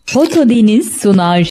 Foto Deniz sunar.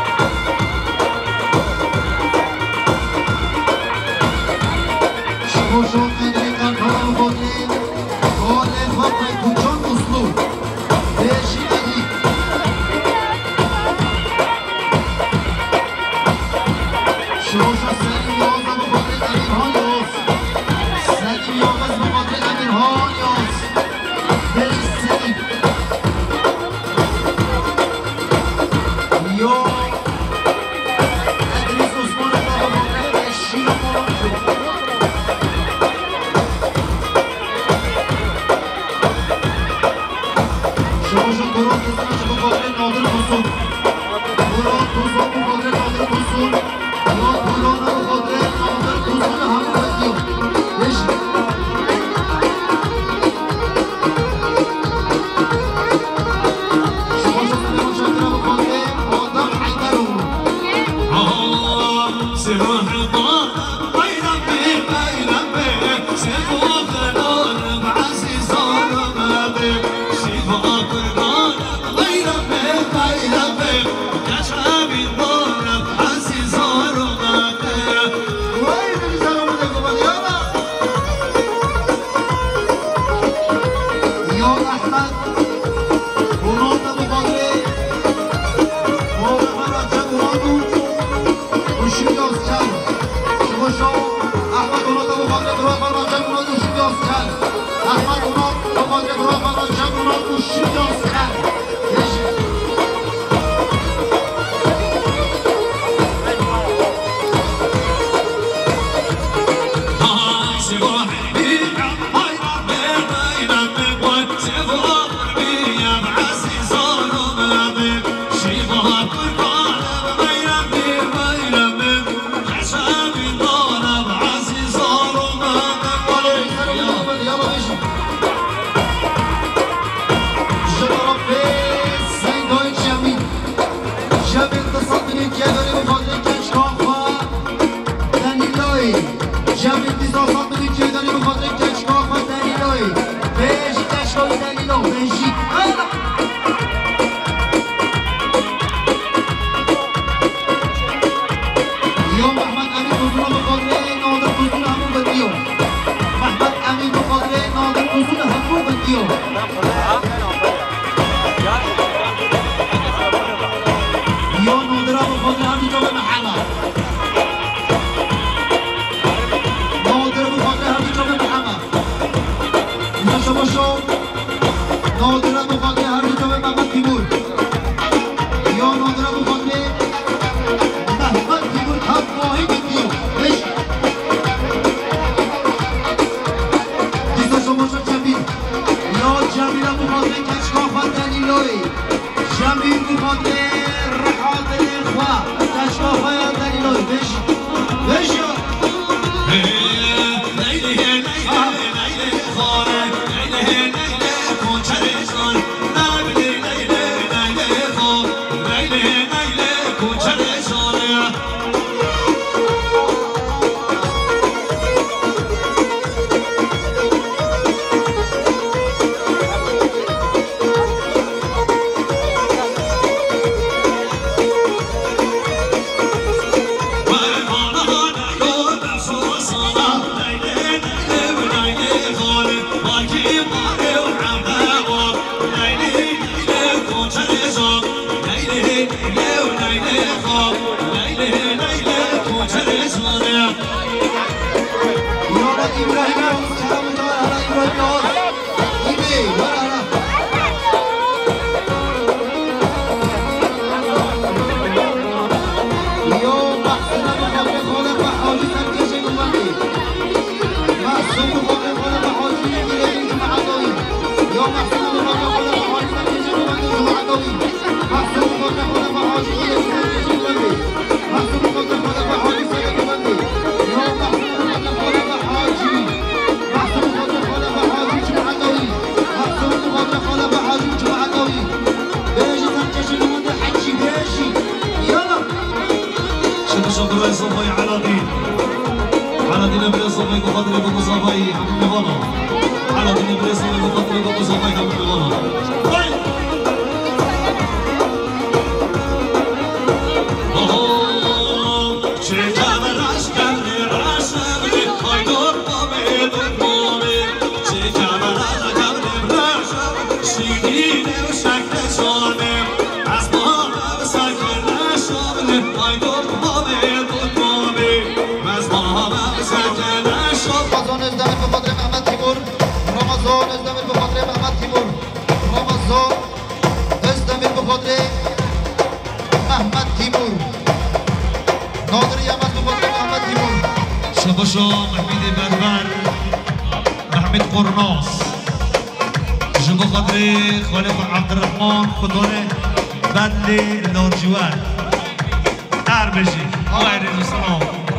رمضان ازدمیر به خاطر محمد تیمور رمضان ازدمیر به خاطر محمد تیمور رمضان ازدمیر به خاطر محمد تیمور نادر یمن به خاطر محمد تیمور شباشا محمد بربر محمد قرناس جب خاطر خالق عبدالرحمن خدانه بدل لارجوان اربجی آقای رزوستان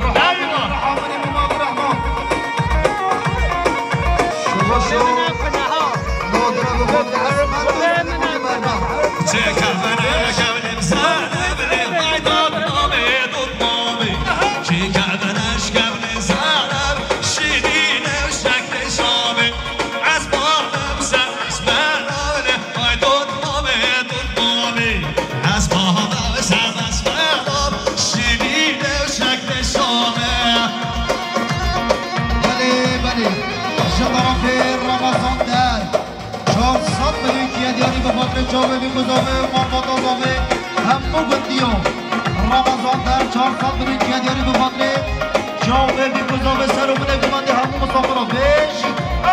جاوه بی گذابه محمد آزامه همو گندیو رمضان در 400 برین کیادیاری به خاطر جاوه بی گذابه سر و منه گمانده همو مسافر بیشی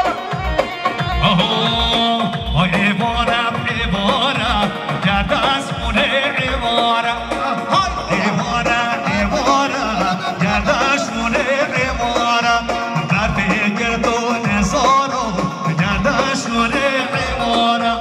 آه ایوانم ایوانم گرد از مونه ایوانم ایوانم گرد از مونه ایوانم برفه گردو نزارو گرد از مونه ایوانم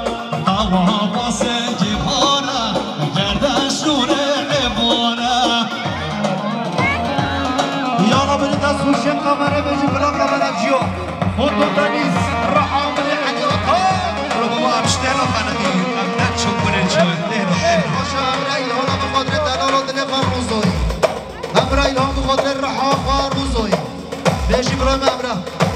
سوشن قمره بجی بلا قمره جیو خودو دنیز رحام الحیاتا رو بابا امشتیلا فندی امنت چون کنه چون باشا امرائیل هانا بخاطر دلال دل فرموزوی امرائیل هانا بخاطر رحام فرموزوی بیشی برای امره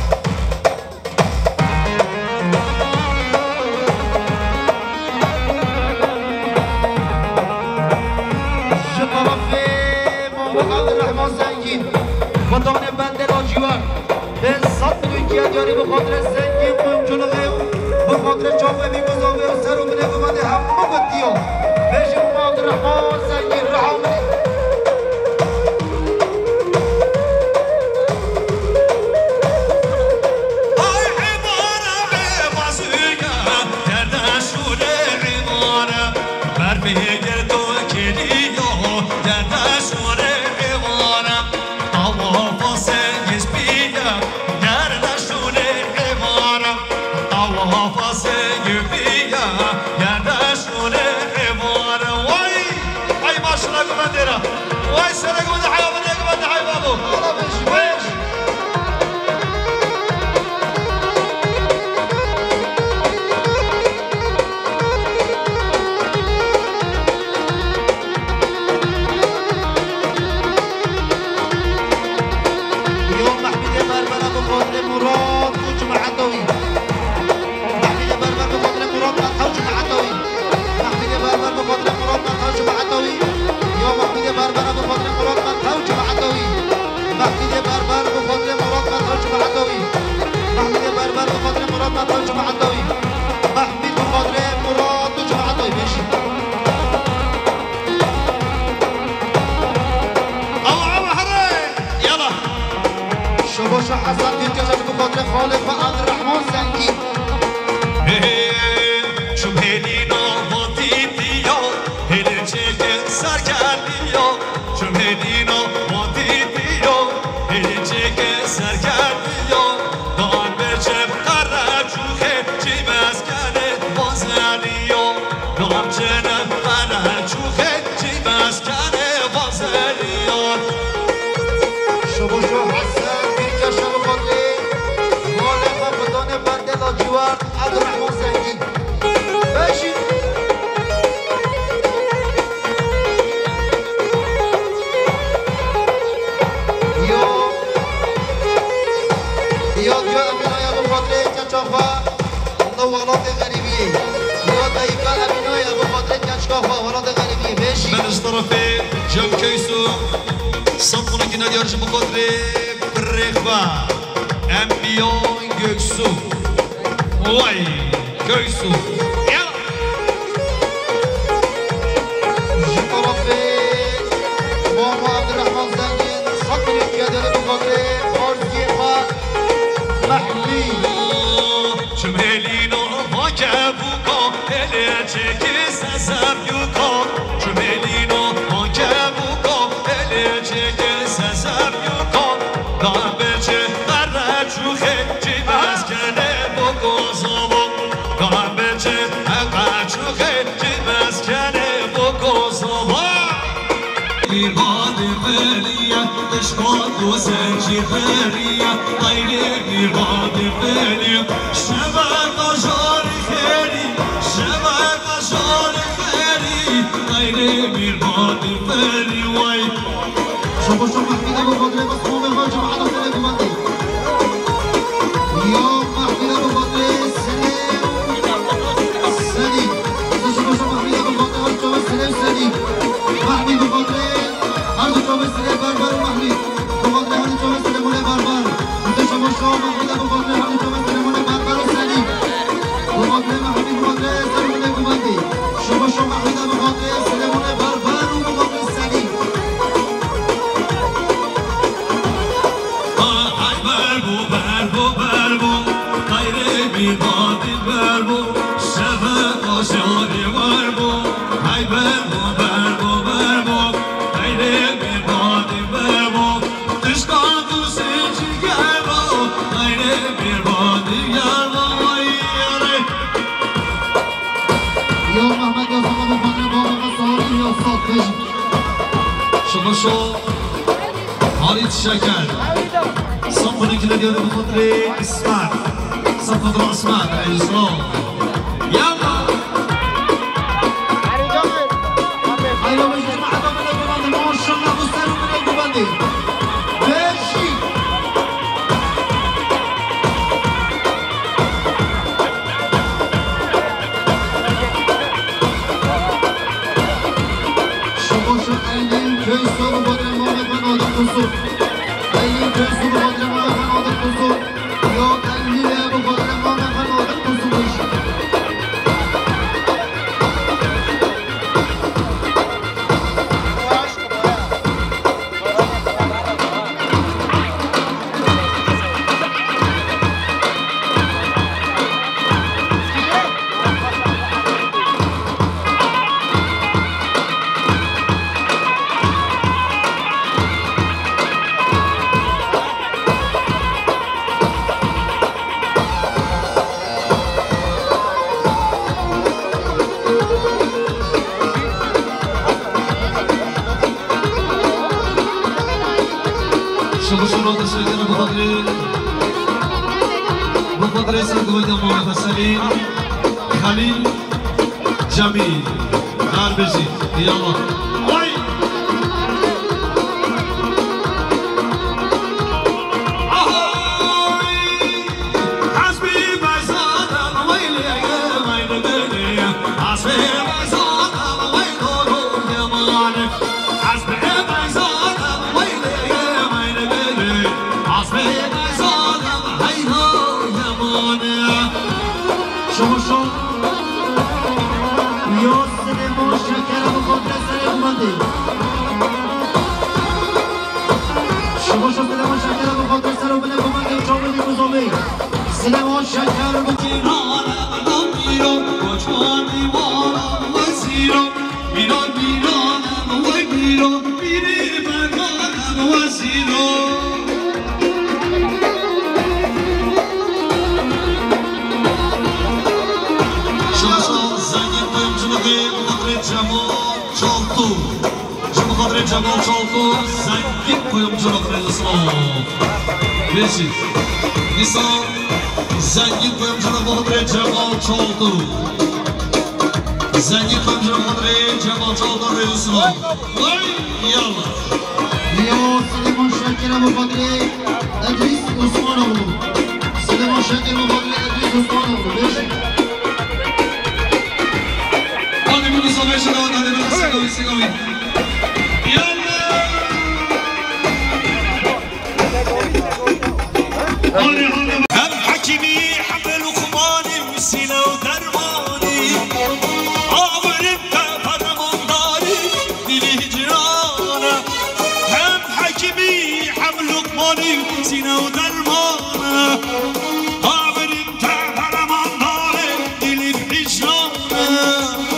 شطرفه محمد الرحمن زنگین خدان بند لاجوان به صد کیادیاری به خاطر زنگین قوم جلوه به خاطر جامعه بیگذابه و سر و منه بمده همه گدیو بشی محمد الرحمن زنگین رحمه حسن دیگه به خاطر خالق و عبدالرحمن زنگی شمهلی نامادی دیا هل چه سرگردیا شمهلی نامادی دیا هل چه سرگردیا دان برچم قرار چوخه چی مسکنه بازریا دان چنم قرار چوخه چی مسکنه بازریا شبوشو حسن بند لاجوان عبدالرحمن زنگی باشی یا امینای ابو خاطر کچافا نوالات غریبیه یا دایفا امینای ابو خاطر کچافا ولات غریبیه باشی من از طرف جم کیسو سمونه که ندیارش ابو خاطر برخوا امبیان Göksu Vay Göksu Yala Şu tarafı Muhammed Abdurrahman Zengin Sakın ülkeye dönüp bu kadar Orkiye وزنجي برية طير ميراد فاني شباب جار خيري شباب جار خيري طير ميراد فاني واي شوفوا محمد ابو بدر بس مو بهاجم على طريق مندي اليوم محمد ابو بدر سليم شوفوا محمد ابو بدر جواب سليم سليم محمد ابو بدر هذا جواب سليم بربر محمد محمد ابو بدر هم جواب سليمون بربر سليم ومقدم محمد بدر سليمون گوبندی شما محمد ابو بدر سليمون بربر و مقدم سلیم بربو غیر بیباد بربو شبه آشاری بربو های بربو غیر بیباد بربو دشکان دوستی گربو غیر بیباد گربو یا محمد یا ابو بدر با مصاری یا صافی شما حالیت شکر صفني كده ديال بخاطري اسمع صفر اسمع الاسلام يلا ايوه مش جماعه من الجبندي ما شاء الله بصيروا من الجبندي ماشي شوفوا شو قايلين كيسوا بدر ما بنقعد نقصوا قايلين كيسوا بدر ما بنقعد نقصوا يا قايلين ابو بدر ما بنقعد نقصوا بخاطر سرگوی محمد سلیم خلیل جمیل دربشی یالا وای حسبی بزادم ویلی ویلی بلی حسبی بزادم ویلی یمانه حسبی بزادم ویلی ویلی بلی حسبی بزادم هینا یمانه شما یا سليمان شکر ابو بدر سلیم گوبندی شما سليمان شکر ابو بدر سلیم گوبندی چاولی گوزاوی سليمان شکر ابو جمال چالتو زنگین کuyumculuk اسلام بشید نیسان زنگین کuyumculuk بخاطر جمال چالتو زنگین kuyumculuk بخاطر جمال چالتو اسلام یالا یا سليمان شکر ابو بدر ادریس عثمانoglu سليمان شکر ابو بدر ادریس عثمانoglu بشید hadi bunu savaşa devam hadi sigavi هم حكيمي حمل وخماني وسيلة ودرماني عابر انت فرمان داري دلي هجرانا هم حكيمي حمل وخماني وسيلة ودرمانا عابر انت فرمان داري دلي هجرانا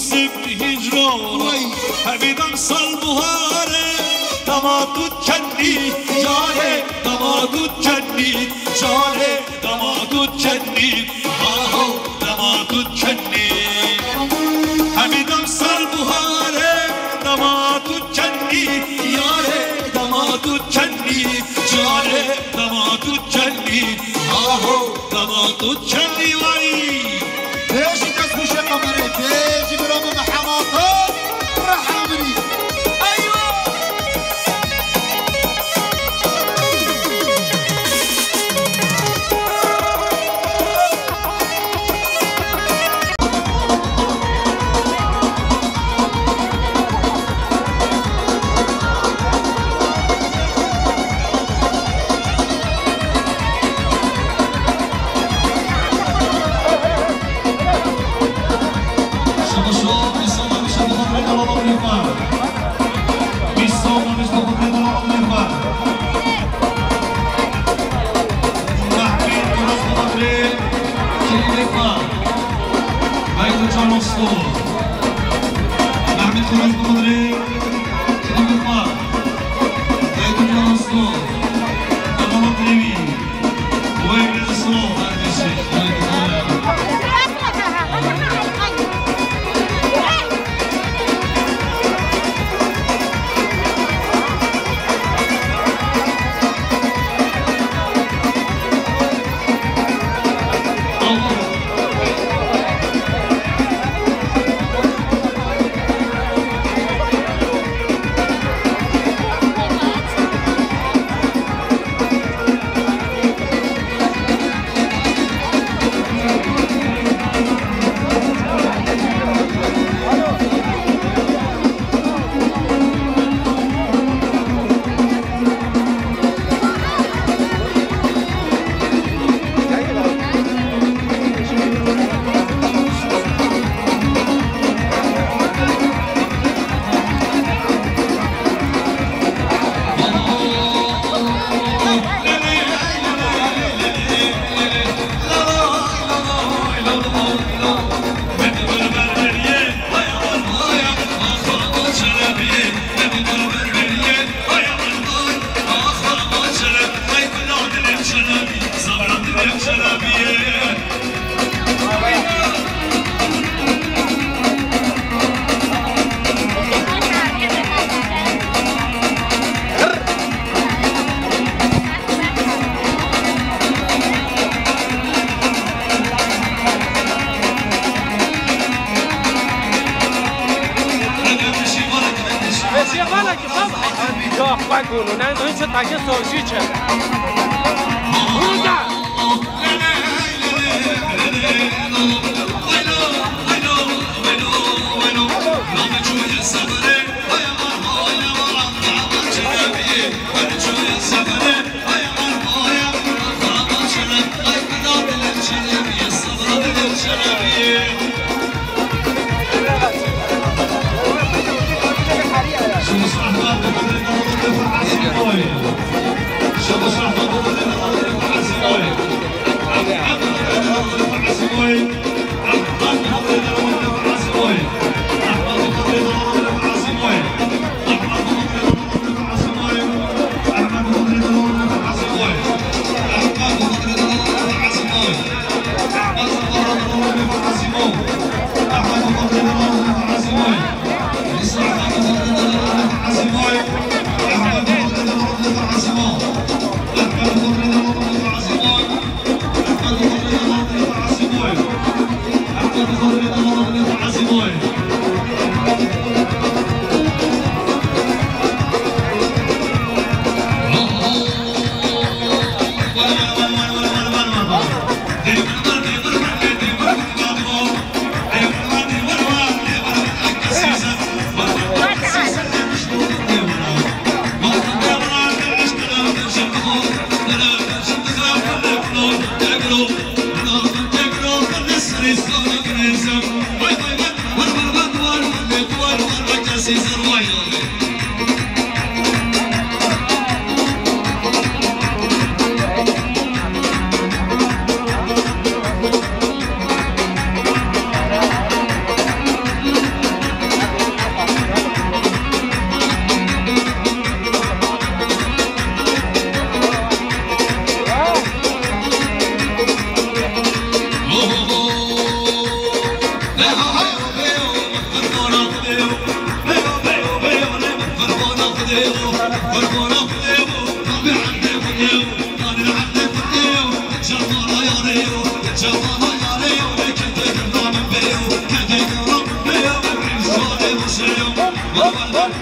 موسم هجران همیدم سال بهاره دمادود کنی جاره دمادود کنی جاره دمادود کنی آهو دمادود کنی همیدم سال بهاره دمادود کنی یاره دمادود کنی جاره دمادود کنی آهو دمادود کنی وای بيجي كسبوش قمري بيجي برامو محماطات رحمني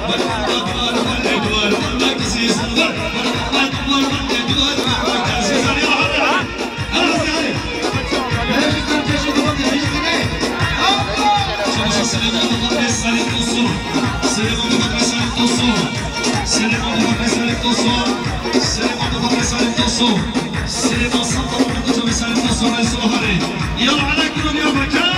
يلا عليكم يا مكان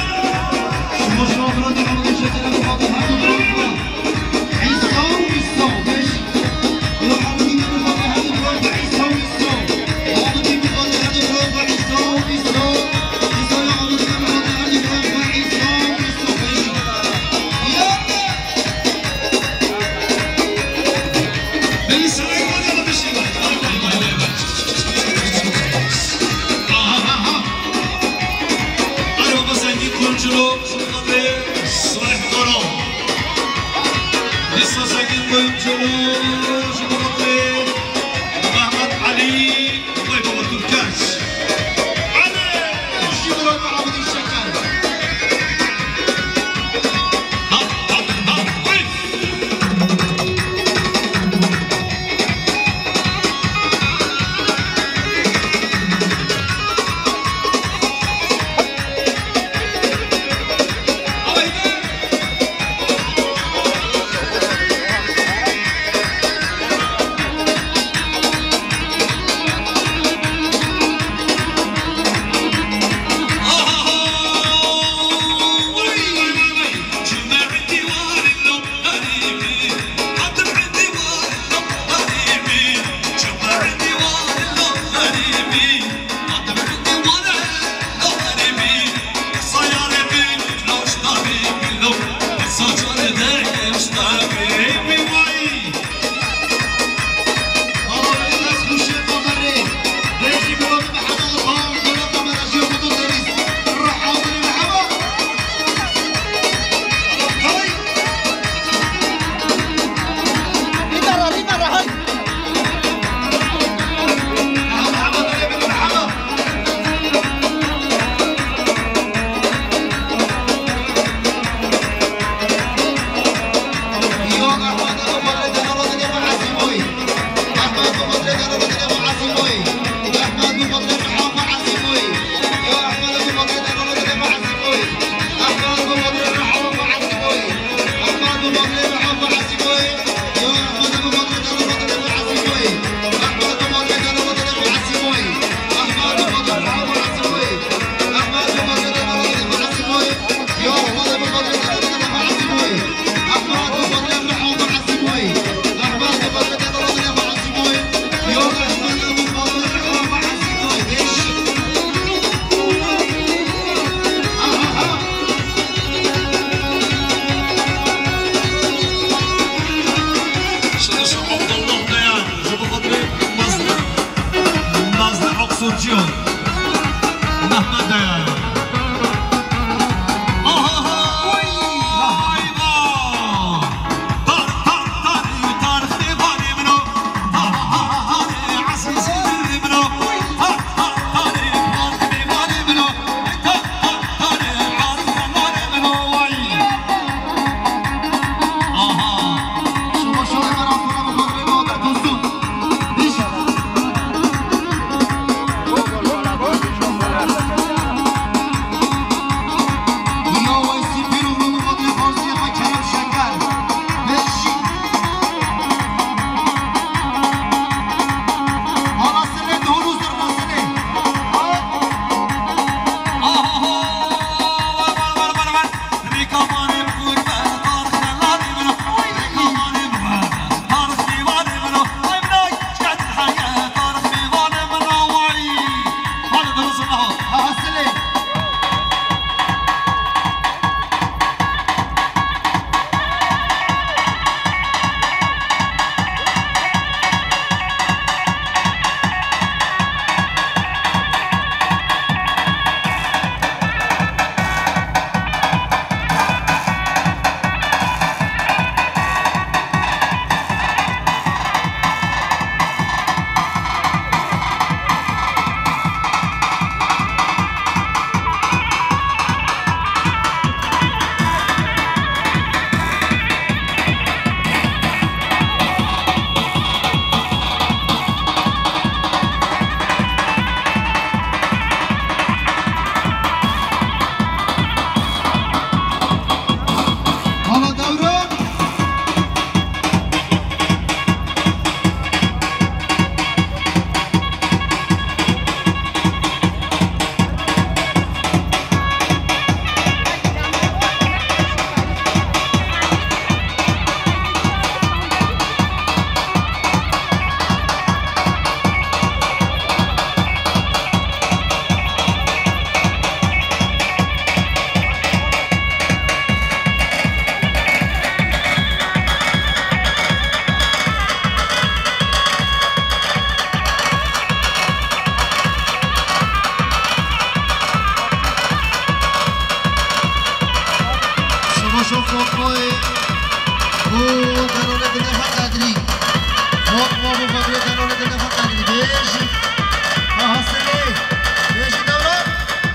پاشو فوتبال او درون دل فقدری فوتبال و فقدری درون دل فقدری بیشی محسنی بیشی دوران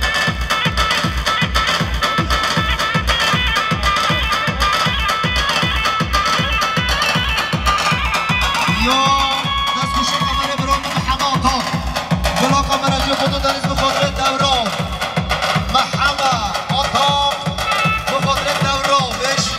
یا دستگوش کامره برام محماتا بلا کامره جو خودو دانست بخاطر دوران محمد آتا بخاطر دوران بیشی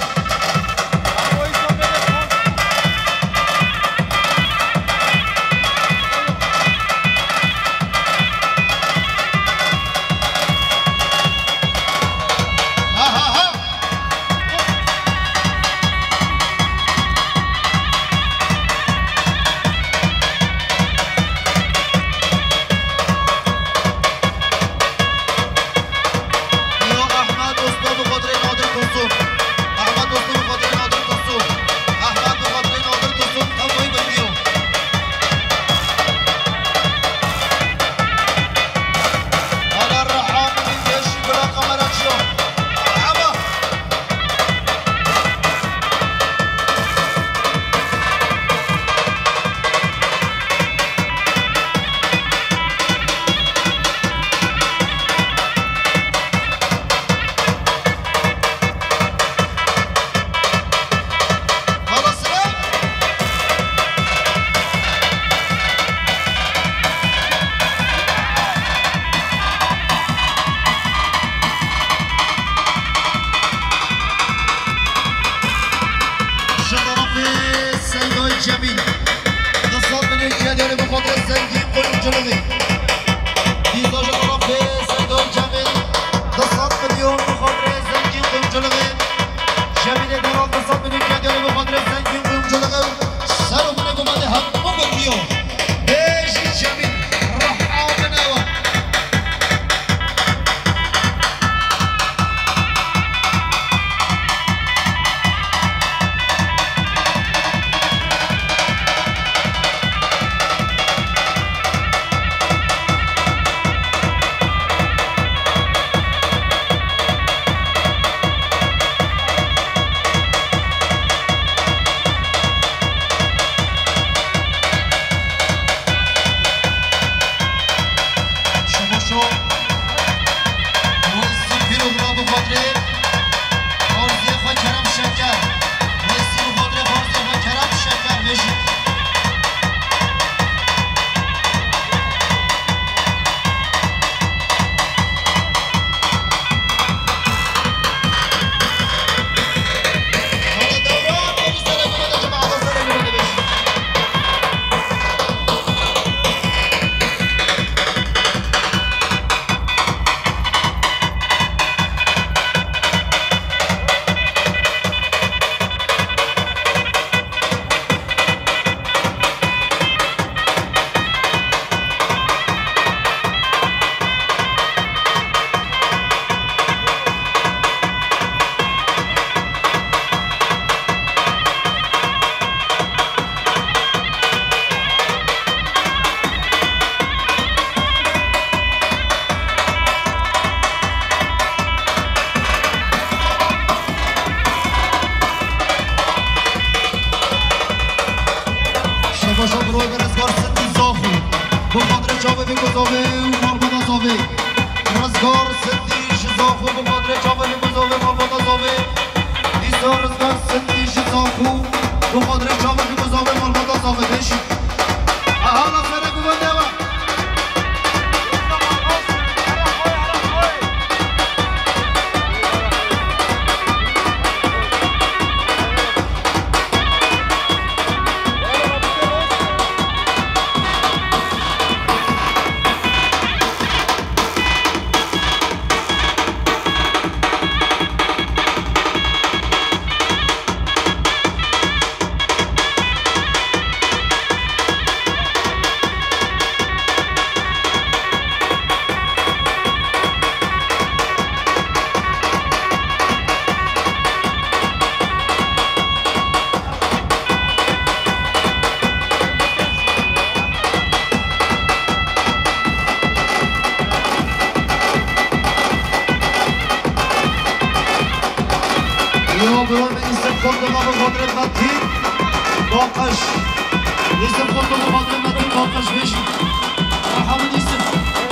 برای من ایسم خود ما بخاطر متین باقش ایسم خود ما بخاطر متین باقش بشید همون ایسم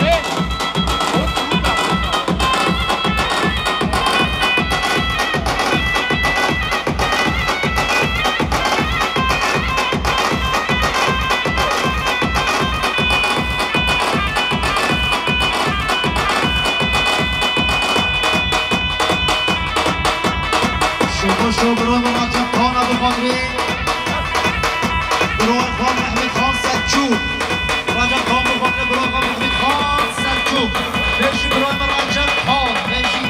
شو برای من عجب خانه بخاطری برای خان محمد خان سلجوق رجب خان بخاطر برای خان محمد خان سلجوق بشی برای من عجب خان بشی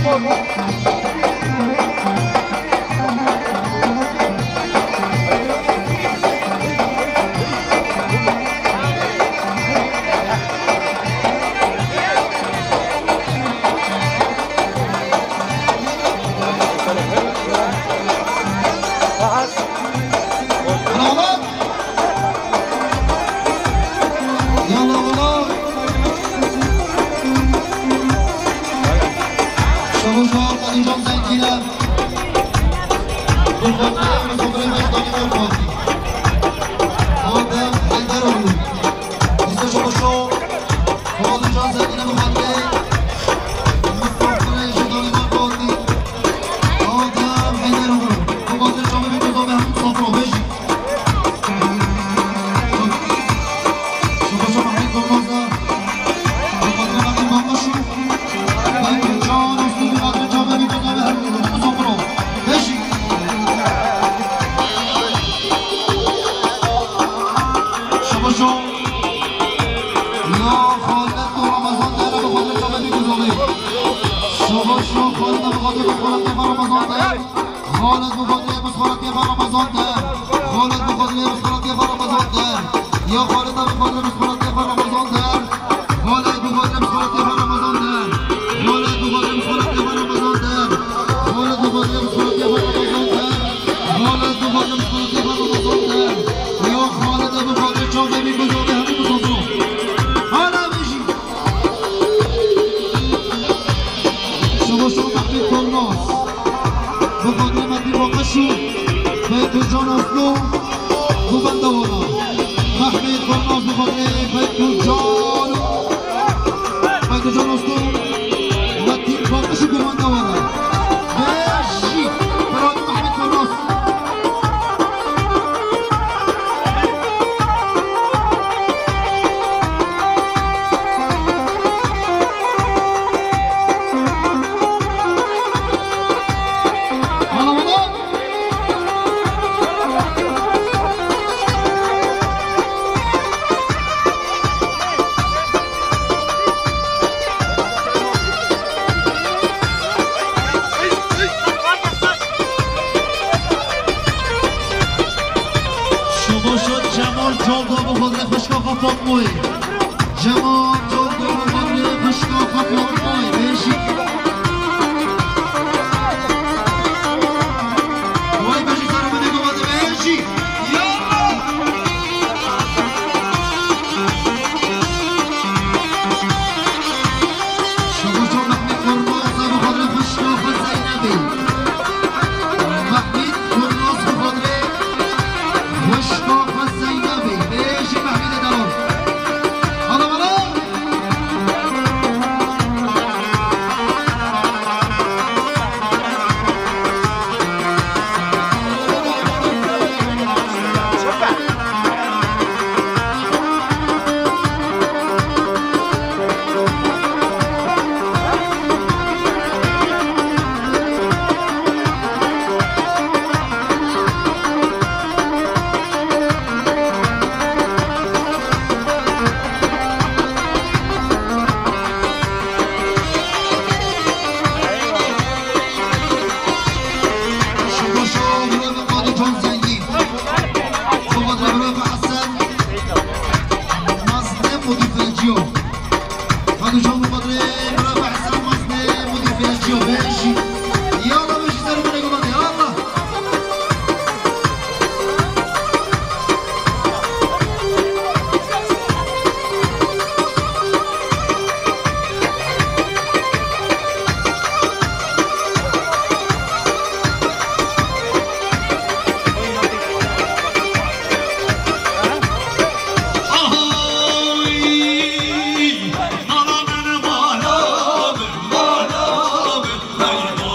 Hey!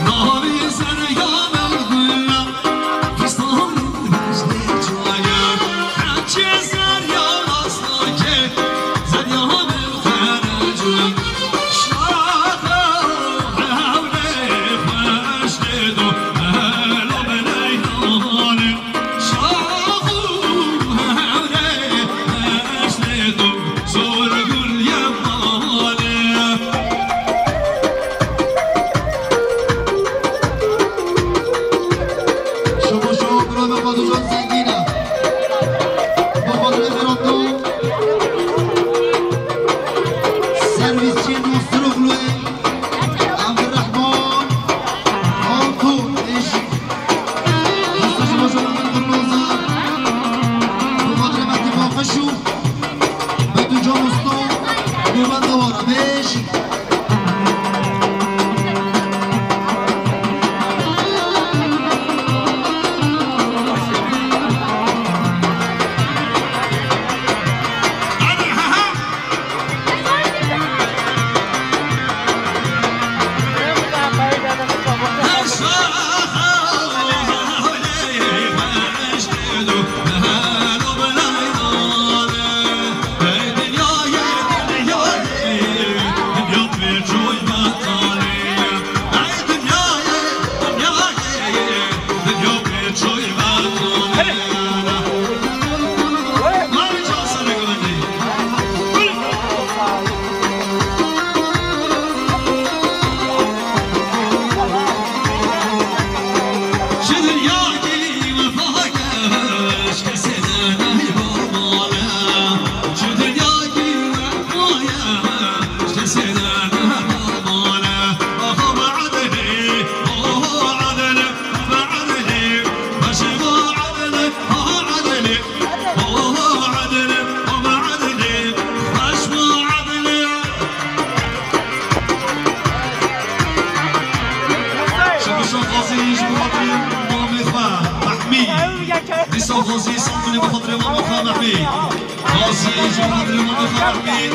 غازي صمني بخاطر ماما خامحمي غازي يجي بخاطر ماما خامحمي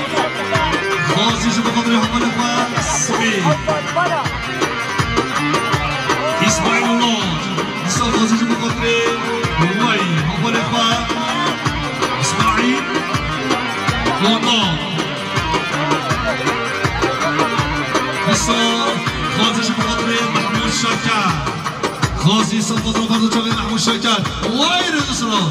غازي يجي بخاطر ماما خامحمي اسماعيل الله نسا غازي يجي بخاطر هواي ماما خامحمي اسماعيل الله نسا غازي يجي بخاطر محمود شاكر غازي صفت رفض جاغي محمود شاكر وين الاسره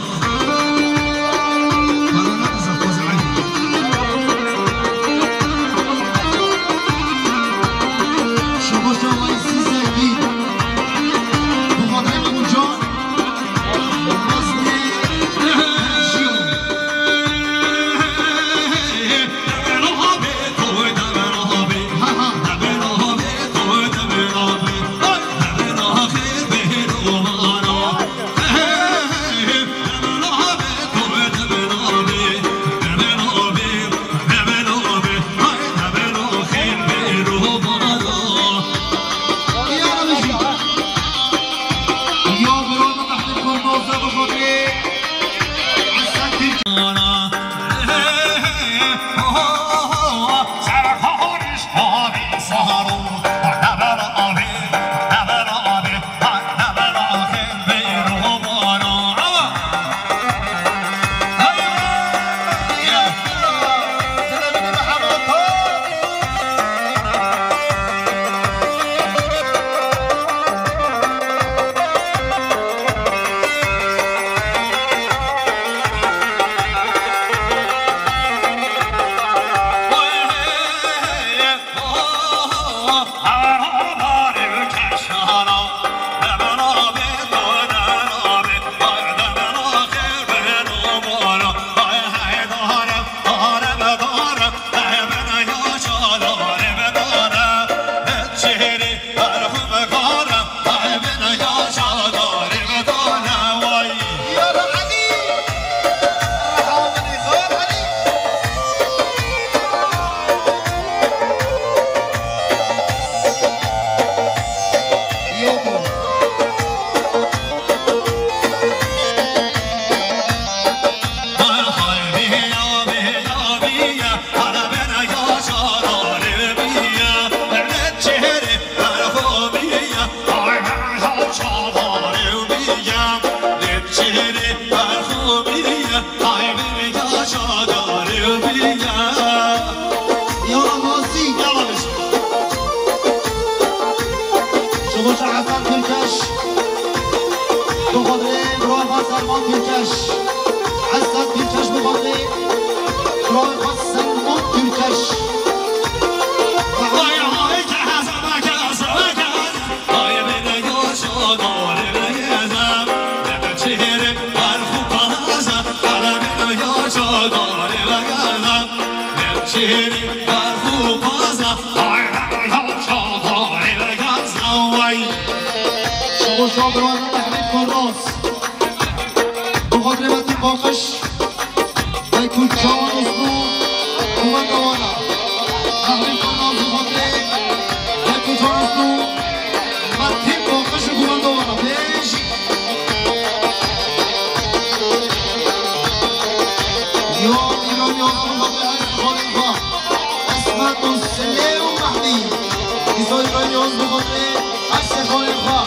Oh سلمان ترکش حسن ترکش بخوانده رای خواست سلمان ترکش شما برای محمد فرناس بخاطر وقتی باقش و کوچان اسمو اومد دوانا محمد فرناس بخاطر و کوچان اسمو وقتی باقش اومد دوانا بیشی یا ایران یا بخاطر خالد خواه اسمت و سله و مهدی ایسا ایران یا بخاطر عکس خالد خواه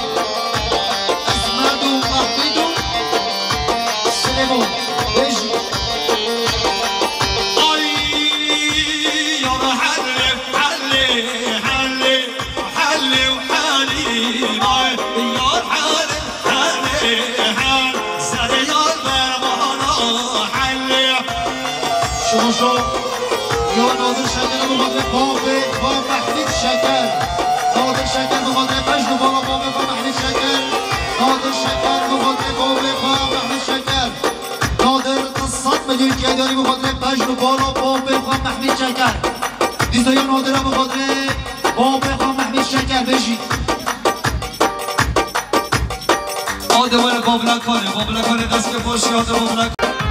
یا نادر شکر بخاطر بابه با محمد شکر نادر شکر بخاطر مجد بالا بابه با محمد شکر نادر شکر بخاطر بابه با محمد شکر نادر 100 میلیون که داری بخاطر مجد بالا بابه با محمد شکر دیسا یا نادر بخاطر بابه با محمد شکر بشید آدمان بابلکانه دست که باشی آدمان بابلکانه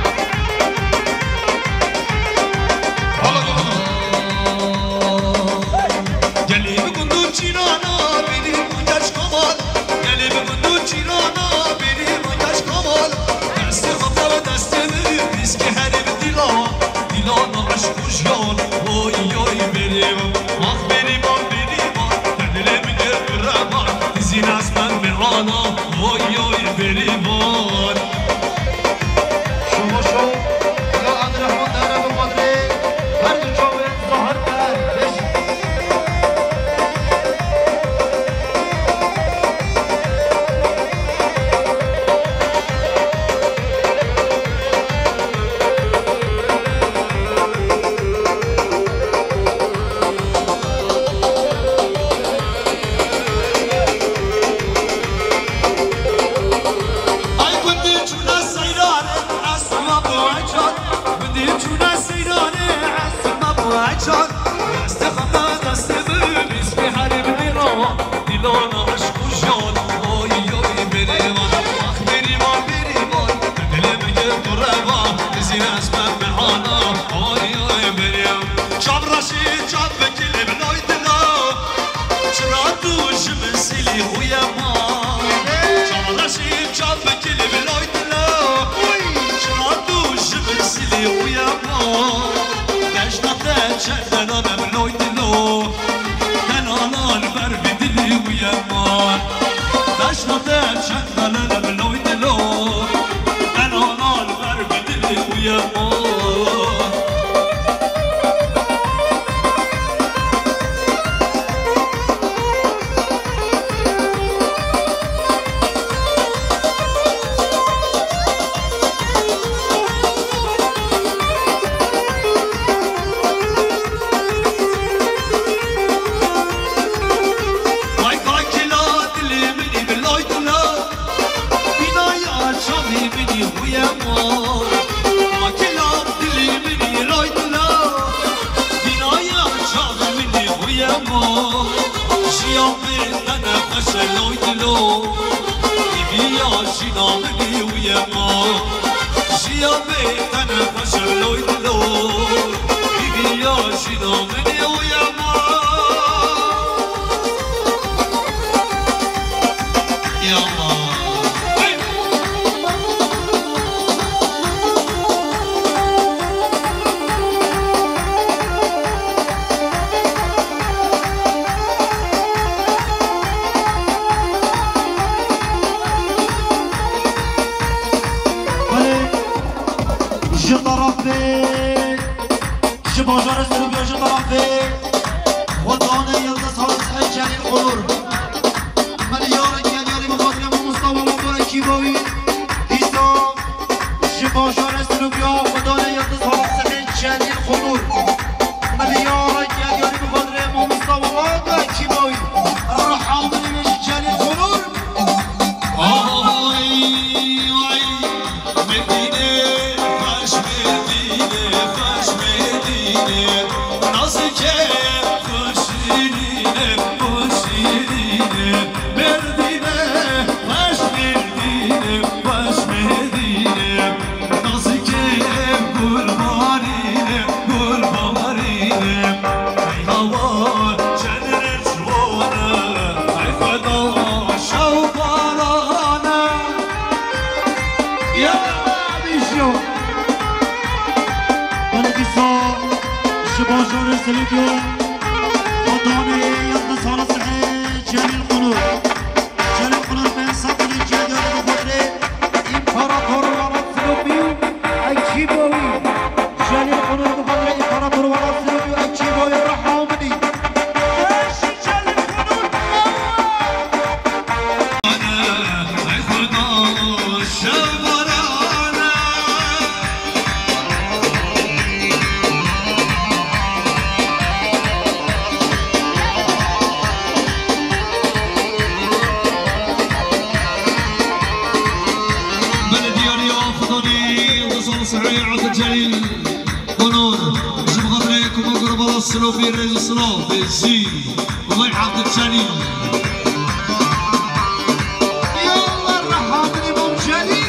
بازار سروبیاج طرفه خدانه یلدز حالس جلیل قلور ملیار گلیاری بخاطر مصطفی مبارکی باوی ایسا سلوك يا خدانا يلدز حالات سخين جليل خنور مليارك يا دياري بخاطر امام مصطفى كيماوي الرحامني مش جليل خنور سلوكيو خداني يلدز حالات سخين جليل خنور جليل خنور بين سطل الجدار بخاطر امبراطور ولد سلوكي الكيماوي جليل خنور بخاطر امبراطور ولد سلوكي الكيماوي الرحامني السلوفي الرجل السلوف الزين الله يحفظك جليل يلا الرحامني مو جليل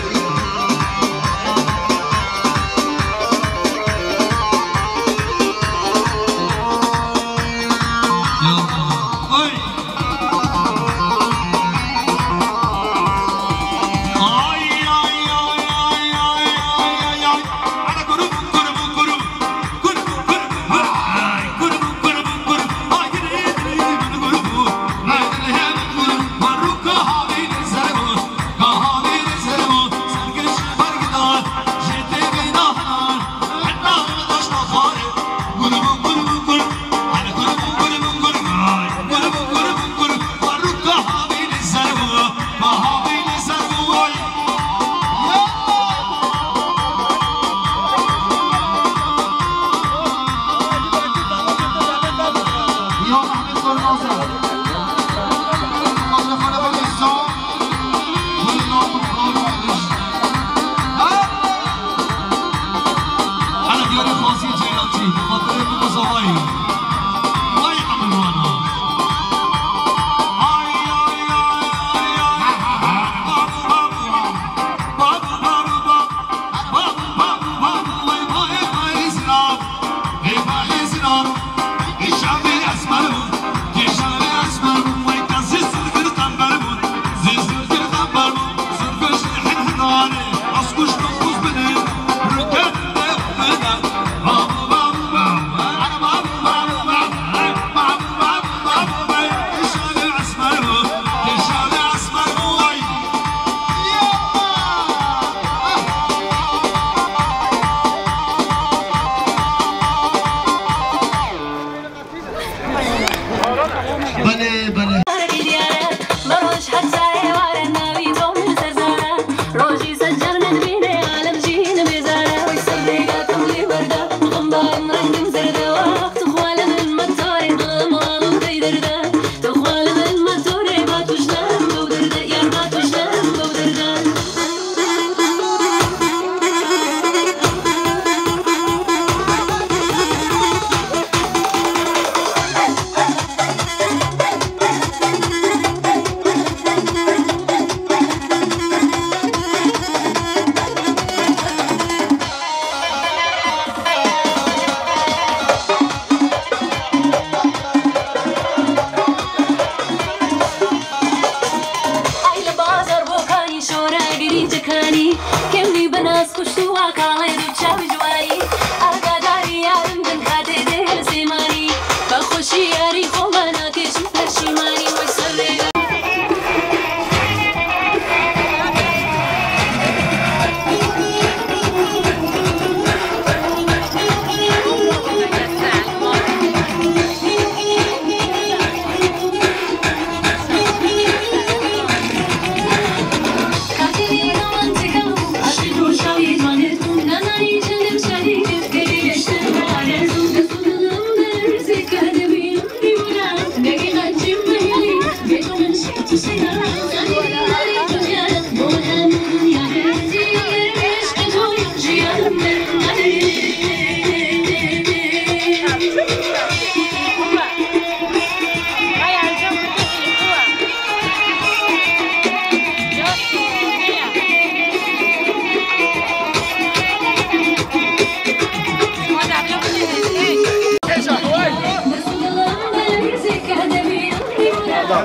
Nana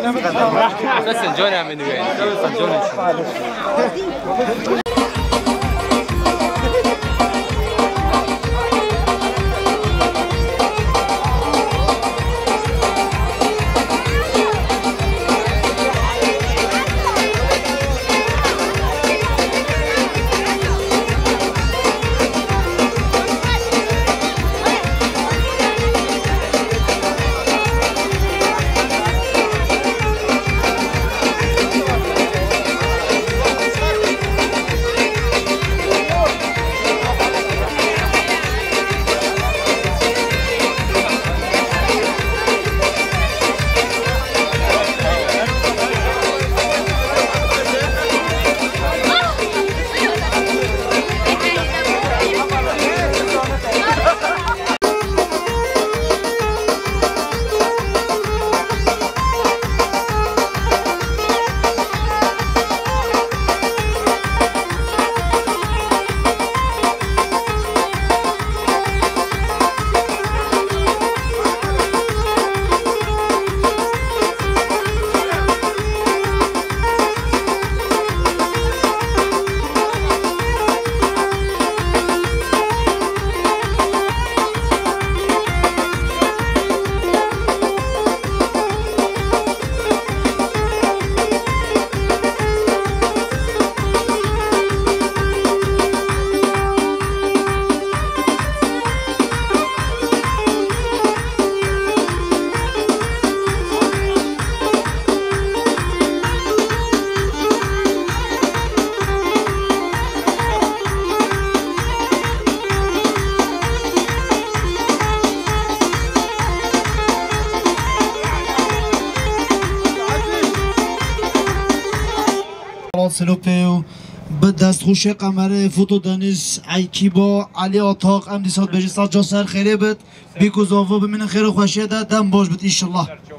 سنجوني عم نوين سنجوني سلوپیو به دستخوش قمره فوتو دنیز عیکی با علی آتاق ام دیسات بجی سال جا سر خیره بید بیکوز آفو بمین خیر خوشیه ده دم باش بید ایشالله